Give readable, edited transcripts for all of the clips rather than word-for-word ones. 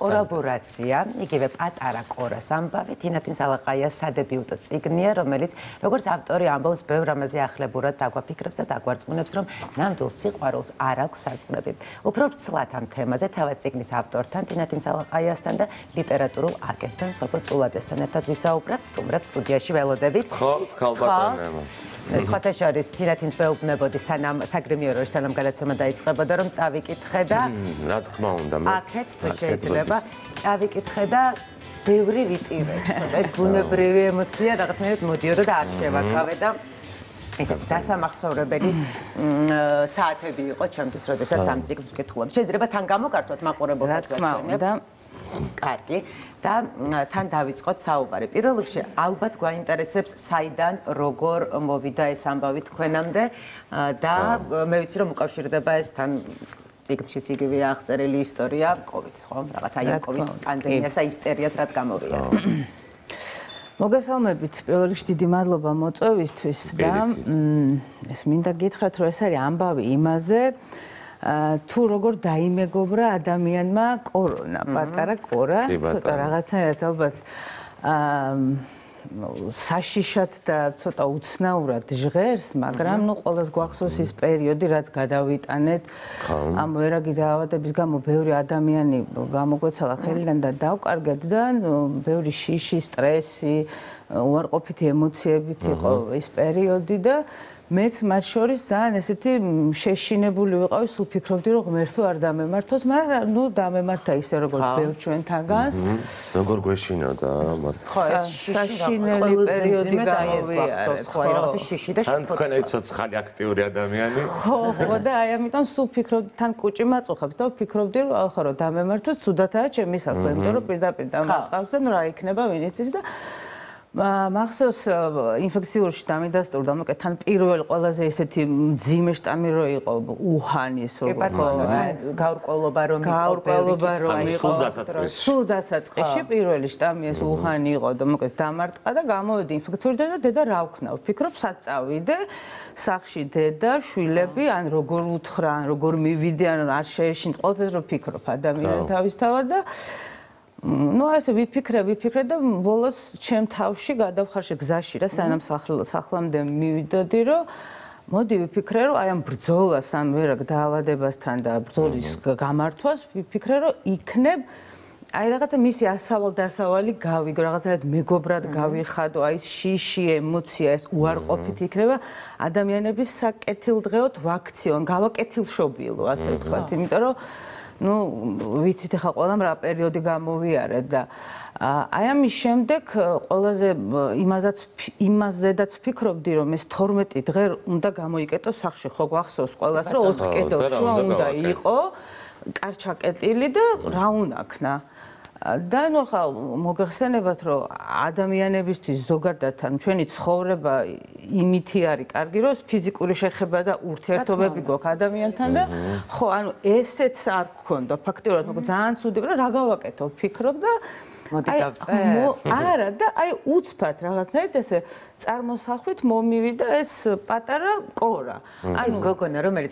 კოლაბორაცია, იგივე პატარა კორას ამბავი, თინათინ სალაყაიას სადებიუტო წიგნია, რომელიც როგორც ავტორი ამბობს, ბევრ ამაზე ახლებურად დაგვაფიქრებს და დაგვარწმუნებს, რომ ნამდვილ სიყვარულს არ აქვს საზღვრები. უფრო ვრცლად ამ თემაზე თავად წიგნის ავტორთან, თინათინ სალაყაიასთან და ლიტერატურულ აგენტთან სოფო წულადესთან ერთად ვისაუბრებთ, სტუმრებს სტუდიაში ველოდებით. ხო, თქალბატონებო. სხვათა შორის თინათინს ვეუბნებოდი სანამ საგრემიეროში სანამ გადაცემა დაიწყებოდა, რომ წავიკითხე და რა თქმა უნდა, აქეთ თუ შეიძლება წავიკითხე და ბევრი ვიტირე. ეს ბუნებრივი ემოცია რაღაცნაირად მოდიოდა და არ შევაკავე და ესე დასამახსოვრებელი საათები იყო ჩემთვის, როდესაც ამ წიგნს ვკითხულობ. შეიძლება თან გამოკართოთ მაყურებელსაც და კარგი და თან დავიწყოთ საუბარი. პირველ რიგში ალბათ გვაინტერესებს საიდან როგორ მოვიდა ეს ამბავი თქვენამდე და მე ვიცი რომ უკავშირდება ეს თან წიგნშიც იგივეა აღწერილი ისტორია COVID-ს, ხო? რაღაც აი ამ COVID პანდემიას და ისტერიას რაც გამოვიდა. მოგესალმებით, პირველ რიგში დიდი მადლობა მოწვევისთვის და ეს მინდა გითხრათ, რომ ეს არის ამბავი იმაზე თუ როგორ დაიმეგობრა ადამიანმა კორონა, პატარა კორა, ცოტა რაღაცნაირად ალბათ საშიშად და ცოტა უცნაურად ჟღერს, მაგრამ ნუ ყველას გვახსოვს ის პერიოდი, რაც გადავიტანეთ ამ ვერაგი დაავადების გამო ბევრი ადამიანი გამოგვეცალა ხელიდან და დავკარგეთ და ბევრი შიში, სტრესი, უარყოფითი ემოციებით იყო ეს პერიოდი და მეც მათ შორის ძალიან ესეთი შეშინებული ვიყავი, სულ ფიქრობდი რომ ღმერთო არ დამემართოს, მაგრამ ნუ დამემართა ისე როგორც ბევრ ჩვენთაგანს. როგორ გვეშინოდა მართ? ხო, ეს საშინელი პერიოდი გამოვიარეთ, ხო, რაღაცა შიში და თან თქვენ ცოცხალი აქტიური ადამიანი. ხო, და აი ამიტომ სულ ფიქრობდი, თან კუჭი მაწუხებს და ვფიქრობდი რომ ახლა რომ დამემართოს, ცუდათაა ჩემი საქმე, იმიტომ რომ პირდაპირ დამარტყავს და ნუ რა იქნება ვინც ის და მახსოვს ინფექციური შტამი დასტურდა, მოკლედ თან პირველ ყველაზე ესეთი მძიმე შტამი რო იყო უჰანის გაურკვევლობა რომ იყო სულ დასაწყისში პირველი შტამი ეს უჰანი იყო და მოკლედ დამარტყა და გამოვედი ინფექციური და დედა რა ვქნა, ვფიქრობ საწავიდე სახში დედა შვილები ან როგორ უთხრა ან როგორ მივიდე ან არ შეეშინდ ყველაფერს რო ვფიქრობ ადამიანი თავისთავად და ну ასე ვიფიქრე და ბოლოს ჩემ თავში გადავხარშე გზაში რა სანამ სახლამდე მივიდოდი რომ მოდი ვიფიქრე რომ აი ამ ბრძოლას ან ვერაგ დაავადებასთან და ბრძოლის გამართვას ვიფიქრე რომ იქნებ აი რაღაცა მისი ასავალ-დასავალი გავიგო, რაღაცა მეგობრად გავიხადო, აი ეს შიში, ემოცია, ეს უარყოფით იქნება ადამიანების საკეთილდღეოდ ვაქციონ, გავაკეთილშობილო, ასე ვთქვათ, იმიტომ რომ ну, ვიცით ახლა ყველამ რა პერიოდი გამოვიარეთ და აი ამის შემდეგ ყველაზე იმაზედაც ვფიქრობდი რომ ეს 12 დღე უნდა გამოიკეტოს სახში, ხო გვახსოვს ყველას რომ 4 კედელშუა უნდა იყო კარჩაკეტილი და რა უნაქნა და ნუ ხა მოგეხსენებათ რომ ადამიანებისთვის ზოგადად ან ჩვენი ცხოვრება იმითი არის კარგი რომ ფიზიკური შეხება და ურთიერთობები გვაქვს ადამიანთან და ხო ანუ ესეც არ გქონდა ფაქტიურად მოკლედ ძალიან ცუდი რა გავაკეთო ვფიქრობ და მოდი დავწე არა და აი უცბად რაღაცნაირად ესე წარმოსახვით მომივიდა ეს პატარა კორა აი ეს გოგონა რომელიც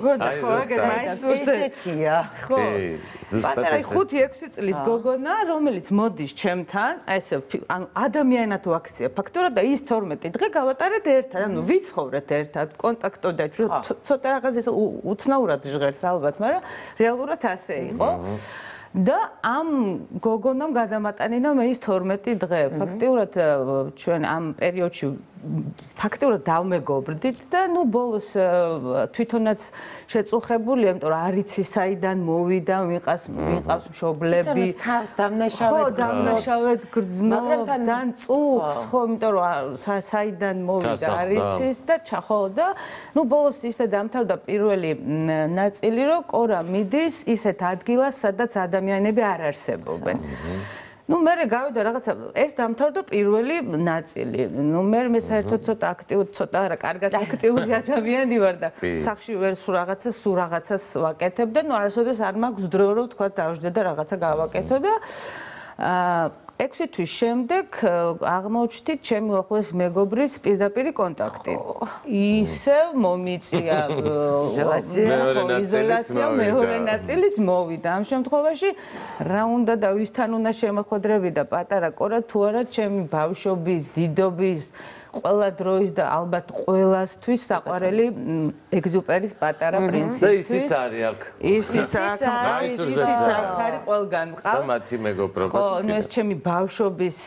ესეთია ხო პატარა 5-6 წლის გოგონა რომელიც მოდის ჩემთან ესე ანუ ადამიანად ვაქცია ფაქტობრივად და ის 12 დღე გავატარეთ ერთად ანუ ვიცხოვრეთ ერთად კონტაქტობდა ცოტა რაღაც ეს უცნაურად ჟღერს ალბათ მაგრამ რეალურად ასე იყო და ამ გოგონამ გადამატანინა მე ის 12 დღე. ფაქტიურად ჩვენ ამ პერიოდში ფაქტიურად დავმეგობრდით და ნუ ბოლოს თვითონაც შეწუხებულია, იმიტომ რომ არ იცი საიდან მოვიდა, ვიყავს მშობლები. დამნაშავედ გრძნობს, ძალიან წუხს, ხო, იმიტომ რომ საიდან მოვიდა, არ იცის და ხო და ნუ ბოლოს ისე დამთავრდა პირველი ნაწილი, რომ კორა მიდის ისეთ ადგილას, სადაც ადამიანები არ არსებობენ. ну მე გავიდა რაღაცა ეს დამთავრდა პირველი ნაწილი. ну მე საერთოდ ცოტა აქტიური, ცოტა არა, კარგად აქტიური ადამიანი ვარ და სახში ვერ სულ რაღაცას ვაკეთებ და ну არასოდეს არ მაქვს დრო რომ თქვა დავждე და რაღაცა გავაკეთო და 6 თვის შემდეგ აღმოჩნდით ჩემი უახლოესი მეგობრის პირდაპირი კონტაქტი. ისევ მომიწია იზოლაცია, მეორე ნაწილიც მოვიდა. ამ შემთხვევაში რა უნდა და ვისთან უნდა შემოხვედრები და პატარა კორა თუ არა ჩემი ბავშვობის, დიდობის ყველა დროის და ალბათ ყველასთვის საყვარელი ეგზუპერის პატარა პრინცესის. და ისიც არის აქ. ისიც არის ყველგან მყავს. და მათი მეგობრობაც. ხო, ეს ჩემი ბავშვობის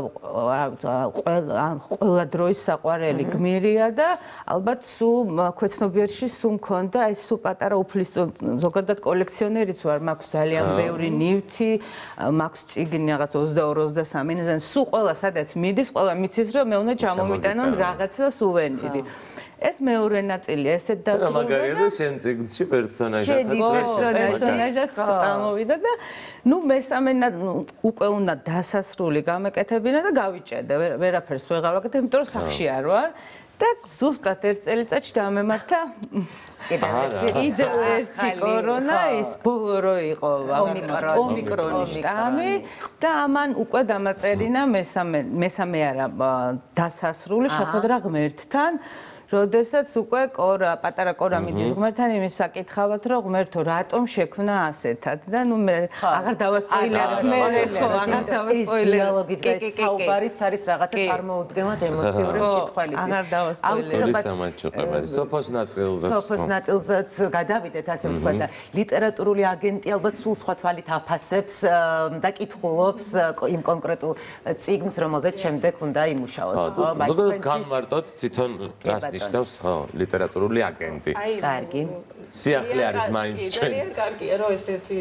ყველა დროის საყვარელი გმირია და ალბათ სულ ქვეცნობიერში სულ მქონდა ეს სულ პატარა უფლის ზოგადად კოლექციონერიც ვარ, მაქვს ძალიან ბევრი ნივთი, მაქვს წიგნი რაღაც 22-23, სულ ყველა სადაც მიდის, ყველა მიცის რომ მე უნდა ჩამომიტანონ რაღაცა სუვენირი. ეს მეორე ნაწილი ესეთ დასრულდა. მაგარია და შენ წიგნში პერსონაჟად წამოვიდა და ნუ მესამე უკვე უნდა დასასრული გამეკეთებინა და გავიჭედე. ვერაფერს ვეღარ ვაკეთებ, იმიტომ რომ სახში არ ვარ და ზუსტად ერთ წელიწადში დამემართა კიდევ ერთი კორონა, ის ბოლო რო იყო ომიკრონის შტამი და ამან უკვე დამაწერინა მესამე არა დასასრული შეხვედრა ღმერთთან. როდესაც უკვე პატარა კორა მიდის ღმერთთან იმის საკითხავად, რომ ღმერთო რატომ შექმნა ასეთად და ნუ მე აღარ დავასპოილერებ. ის დიალოგიც და ეს საუბარიც არის რაღაცა წარმოუდგენლად ემოციური მკითხველისთვის. აღარ დავასპოილერებ. სოფოს ნაწილზეც გადავიდეთ ასე ვთქვა და ლიტერატურული აგენტი ალბათ სულ სხვა თვალით აფასებს და კითხულობს იმ კონკრეტულ წიგნს, რომელზეც შემდეგ უნდა იმუშაოს. ზოგადად განმარტოთ თვითონ რას ნიშნავს ლიტერატურული აგენტი. კარგი. სიახლე არის მაინც ჩვენ. ძალიან კარგია რომ ესეთი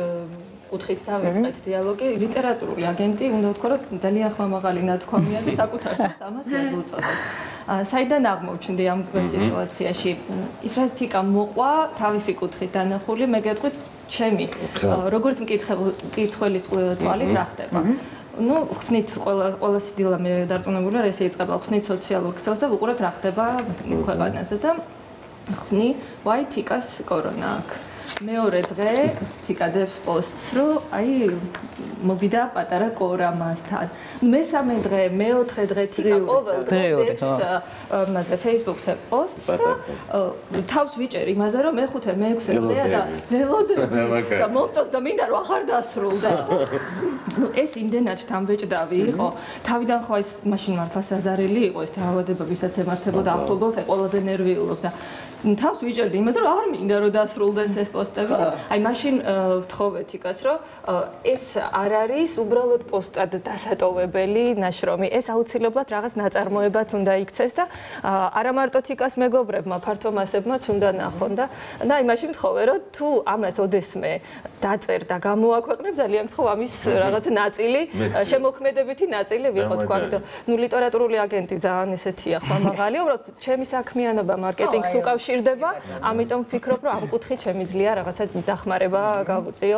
კუთხით დავიწყეთ დიალოგი. ლიტერატურული აგენტი უნდა ვთქვა რომ ძალიან ხმამაღალი ნათქვამია და საკუთარ თავს ამას ვუწოდებ. საიდან აღმოჩნდი ამ სიტუაციაში? ის რაც თიკა მოყვა თავისი კუთხით დანახული, მე გეტყვით ჩემი როგორც მკითხველის თვალით რა ხდება. ну ხსნით ყველა სიდილა მე დარწმუნებული ვარ ესე იწყება ხსნით სოციალურ ქსელს და ვუყურებთ რა ხდება ქვეყანაზე და ხსნი ვაი თიკას კორონა აქვს მეორე დღე თიკადებს პოსტს რომ აი მოვიდა პატარა კორა მასთან მესამე დღე მეოთხე დღე თიკა ყოველ დღეს მასე Facebook-ზე პოსტს და თავს ვიჭერ იმაზე რომ მეხუთე მეექვსე დღეა და ველოდები და მომწონს და მინდა რომ აღარ დასრულდეს ну ეს იმდენად შთამბეჭდავი იყო თავიდან ხო ეს მაშინ მართლა საზარელი იყო ეს დაავადება ვისაც ემართებოდა ახალგაზრდას აი ყველაზე ნერვიულობდა თავს ვიჭერდი იმაზე რომ არ მინდა რომ დასრულდეს ეს პოსტები და აი მაშინ ვთხოვე თიკას რომ ეს არ არის უბრალოდ პოსტად დასატოვებელი ნაშრომი ეს აუცილებლად რაღაც ნაწარმოებად უნდა იქცეს და არა მარტო თიკას მეგობრებმა ფართო მასებმაც უნდა ნახონ და აი მაშინ ვთხოვე რომ თუ ამას ოდესმე დაწერ და გამოაქვეყნებ ძალიან ვთხოვ ამის რაღაც ნაწილი შემოქმედებითი ნაწილი ვიყო თქვა ამიტომ ნუ ლიტერატურული აგენტი ძალიან ესეთია ხმამაღალი უბრალოდ ჩემი საქმიანობა მარკეტინგს უკავშირდება ამიტომ ვფიქრობ რომ ამ კუთხით შემიძლია რაღაცა დახმარება გავუწიო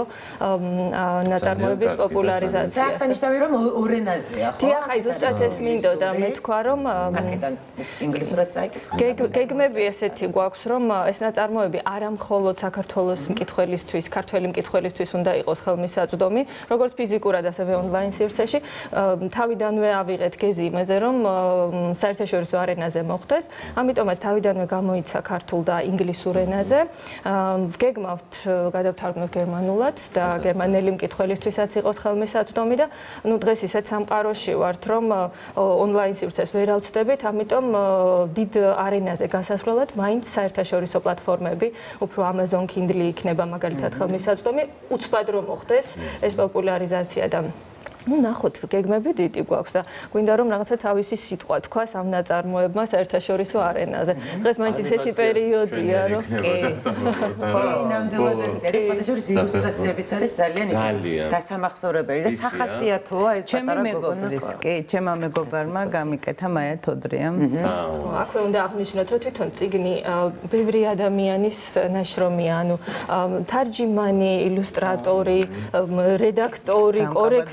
ნაწარმოების პოპულარიზაცია. აღსანიშნავია რომ ორ ენაზეა ხო? დიახ, აი ზუსტად ეს მინდოდა მე თქვა რომ აქედან ინგლისურად წაიკითხა. გეგმები ესეთი გვაქვს რომ ეს ნაწარმოები არა მხოლოდ საქართველოს მკითხველისთვის, ქართველი მკითხველისთვის უნდა იყოს ხელმისაწვდომი, როგორც ფიზიკურად ასევე ონლაინ სივრცეში. თავიდანვე ავიღეთ გეზი იმაზე რომ საერთაშორისო არენაზე მოხდეს. ამიტომაც თავიდანვე გამოიცა ქართულ და ინგლისურ ენაზე. ვგეგმავთ გადავთარგმნოთ გერმანულად და გერმანელი მკითხველისთვისაც იყოს ხელმისაწვდომი და ნუ დღეს ისეთ სამყაროში ვართ რომ ონლაინ სივრცეს ვერ ავწდებით, ამიტომ დიდ არენაზე გასასვლელად მაინც საერთაშორისო პლატფორმები, უფრო Amazon Kindle იქნება მაგალითად ხელმისაწვდომი, უცბად რომ მოხდეს ეს პოპულარიზაცია და ну ნახოთ გეგმები დიდი გვაქვს და გვინდა რომ რაღაცა თავისი სიტყვა თქვას ამ ნაწარმოებმა საერთაშორისო არენაზე. დღეს მაინც ისეთი პერიოდია რომ კი. ხო, ნამდვილად ეს საერთაშორისო ილუსტრაციებიც არის ძალიან დასამახსოვრებელი და სახასიათოა ეს პატარა მეგობრის. კი, ჩემმა მეგობარმა გამიკეთა მაია თოდრიამ. აქვე უნდა აღნიშნოთ რომ თვითონ წიგნი ბევრი ადამიანის ნაშრომია, ანუ თარჯიმანი, ილუსტრატორი, რედაქტორი, კორექტორი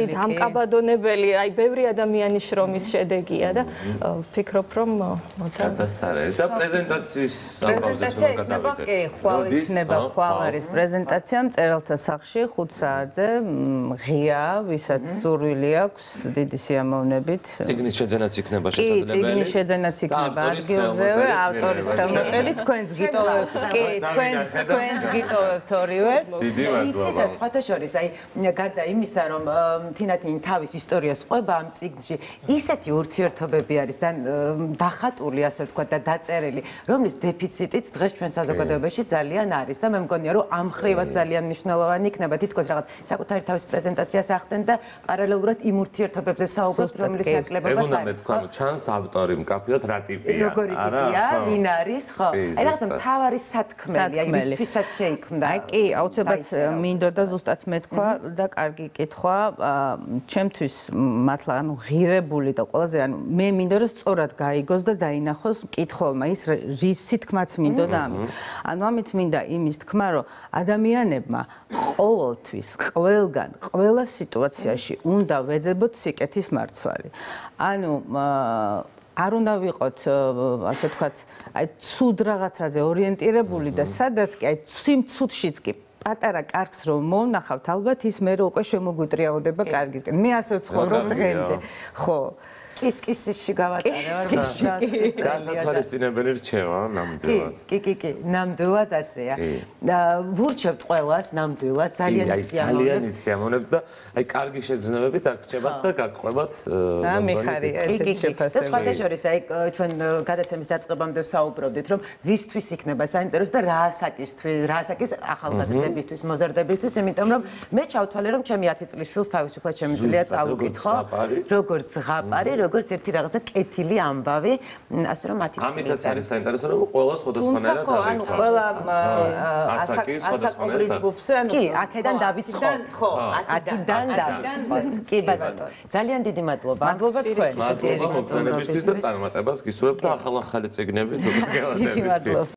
დამკაბადონებელი, აი ბევრი ადამიანის შრომის შედეგია და ვფიქრობ, რომ მოცა და პრეზენტაციის ამბავზეც უნდა გადავიდეთ. ხვალ იქნება, ხვალ არის პრეზენტაცია მწერალთა სახლში 5 საათზე, ღია, ვისაც სურვილი აქვს, დიდი სიამოვნებით. წიგნის შეძენაც იქნება შესაძლებელი. კი, წიგნის შეძენაც იქნება ადგილზევე, ავტორის ხელმოწერით, თქვენც გიტოვებთ, კი, თქვენც გიტოვებთ ორივეს. დიდი მადლობა. იცით, სხვათა შორის, აი, გარდა იმისა, რომ თინათინი თავის ისტორიას ყვება ამ წიგნში, ისეთი ურთიერთობები არის და დახატული, ასე ვთქვათ, და დაწერილი, რომლის დეფიციტიც დღეს ჩვენ საზოგადოებაში ძალიან არის და მე მგონია, რომ ამ ხრივად ძალიან მნიშვნელოვანი იქნება, თითქოს რაღაც საკუთარი თავის პრეზენტაციას ახდენ და პარალელურად იმ ურთიერთობებზე საუბრობთ, რომლის ნაკლებობაც არის. მე თქვა, ჩანს ავტორი მკაფიოდ რა ტიპია. როგორი ტიპია, ვინ არის, ხო? აი რაღაცა მთავარი სათქმელი, აი რისთვისაც შეიქმნა. აი კი, აუცილებლად მინდოდა ზუსტად მეთქვა და კარგი კითხვა, ჩემთვის მართლა ანუ ღირებული და ყველაზე ანუ მე მინდოდა რომ სწორად გაიგოს და დაინახოს მკითხველმა ის რის თქმაც მინდოდა ამით. ანუ ამით მინდა იმის თქმა, რომ ადამიანებმა ყოველთვის, ყველგან, ყველა სიტუაციაში უნდა ვეძებოთ სიკეთის მარცვალი. ანუ არ უნდა ვიყოთ, ასე ვთქვათ, აი ცუდ რაღაცაზე ორიენტირებული და სადაც კი აი ცუდშიც კი პატარა კარგს რომ მოვნახავთ, ალბათ ის მე რო უკვე შემოგვიტრიალდება კარგისკენ. მე ასე ვცხოვრობ დღემდე. ხო. კის-კისში გავატარე ვარ. გასათვალისწინებელი რჩევა ნამდვილად. კი, ნამდვილად ასეა. ვურჩევთ ყველას ნამდვილად ძალიან სიამოვნებთ და აი კარგი შეგრძნებებით აქ რჩებათ და გაგყვებათ. ძალიან მიხარია ეს შეფასება. და სხვათა შორის აი ჩვენ გადაცემის დაწყებამდე ვსაუბრობდით რომ ვისთვის იქნება საინტერესო და რაასაკის ახალგაზრდებისთვის, მოზარდებისთვის, იმიტომ რომ მე ჩავთვალე რომ ჩემი 10 წლის შვილს თავისუფლად შემიძლია წავუკითხო, როგორც ზღაპარი, როგორც ერთი რაღაცა კეთილი ამბავი, ასე რომ 10 წელი. ამითაც არის საინტერესო რომ ყველა სხვადასხვანაირად არის. ანუ ყველა ასაკობრივ ჯგუფზე, ანუ კი, აქედან დავიწყოთ. ხო, აქედან დავიწყოთ. კი ბატონო. ძალიან დიდი მადლობა. მადლობა თქვენ. მადლობა მოგვიანებისთვის და წარმატებას გისურვებთ და ახალ-ახალი წიგნები თუ გელადებით. დიდი მადლობა.